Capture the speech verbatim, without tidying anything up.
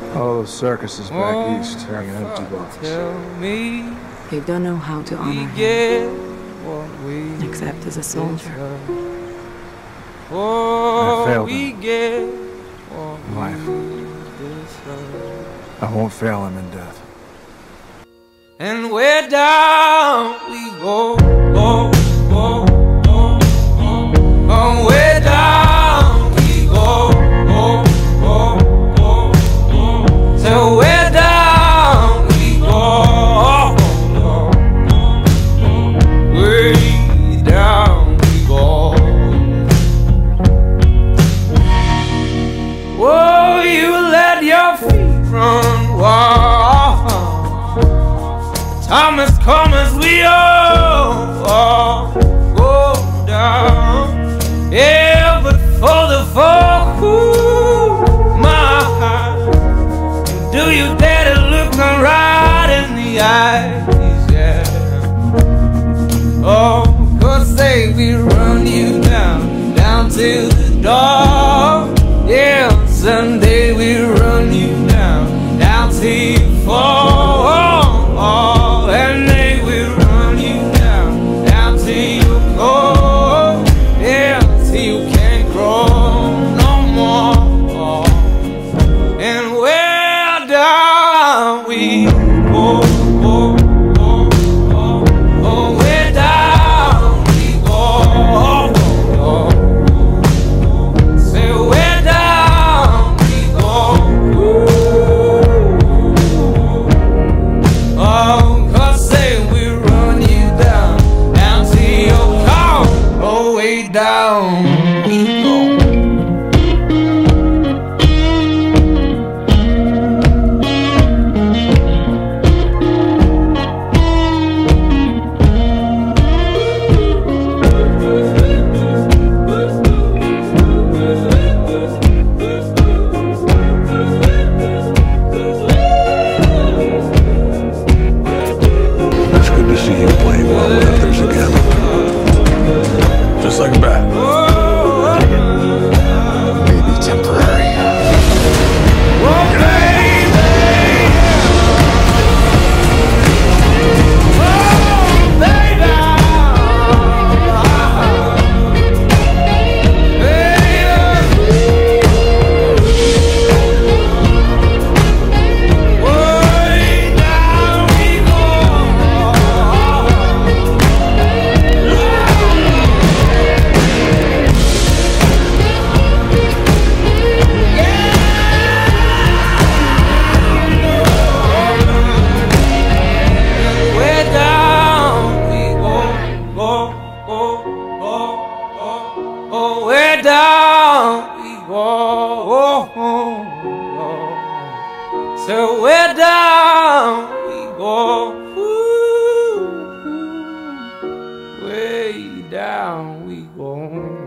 All those circuses back east are an empty box. Tell me You don't know how to honor we him, get what we except as a soldier. Oh, I failed we him. get what Life. we deserve. I won't fail him in death. And where down we go, go, go, go, go. Oh, where down we go, go, go, go, go. So where down we go, go, go, way down we go. Whoa, you let your feet run wild. Time has come as we all, all go down. Yeah, but for the fall, ooh, my heart, do you dare to look me right in the eyes? Yeah. Oh, cause say we run you down, down to the door. Yeah, someday we run you down, down till you fall. And they will run you down, down till you go. Yeah, till you can't grow no more. And where down we go, go, go, go. Oh, where down we go, go, go. Say where down we go. Ooh. Oh. Down we go. It's good to see you playing well with others again. Just like a bat. Maybe temporary. Oh, where down we go, oh, oh, oh. So where down we go, ooh, ooh, way down we go.